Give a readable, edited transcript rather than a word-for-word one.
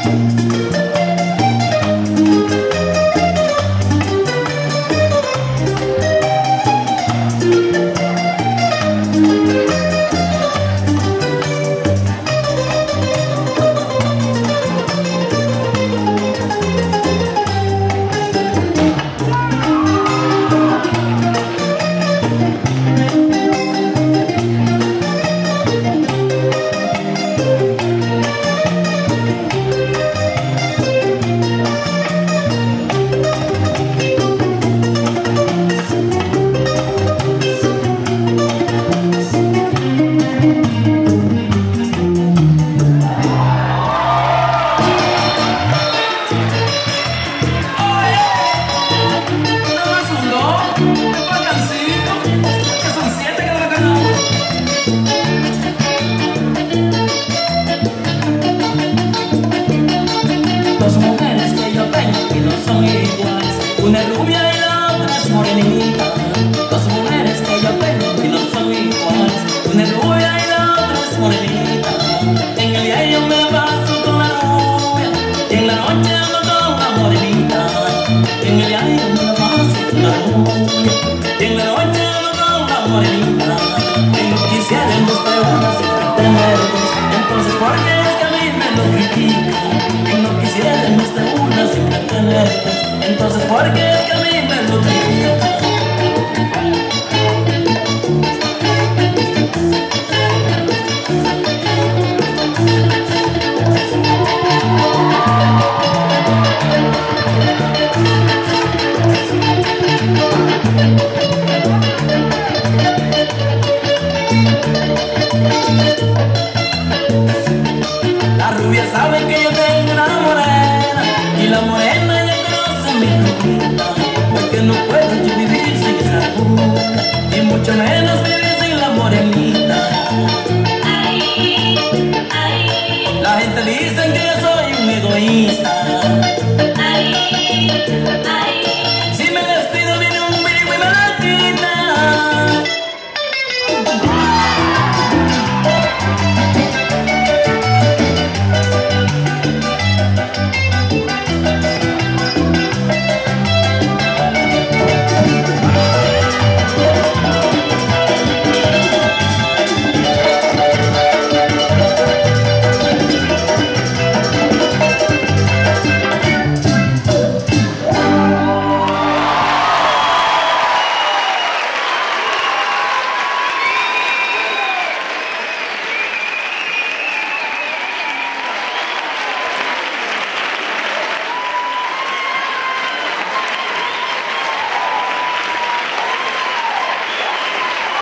Una rubia y la otra es morenita. Dos mujeres que yo tengo y no son iguales. Una rubia y la otra es morenita. En el día yo me la paso con la rubia y en la noche ando con la morenita. En el día yo me la paso con la rubia y en la noche ando con la morenita. Y no quisiera en usted una sin tenerlos. Entonces ¿por qué es que a mí me lo critican? Y no quisiera en usted una sin tenerlos. Entonces, ¿por qué es que a mí me lo critican? La rubia sabe que yo tengo una morena y la morena ya conoce mi rutina, porque no puedo yo vivir sin esa rubia y mucho menos vivir sin la morenita. La gente dice que yo soy un egoísta.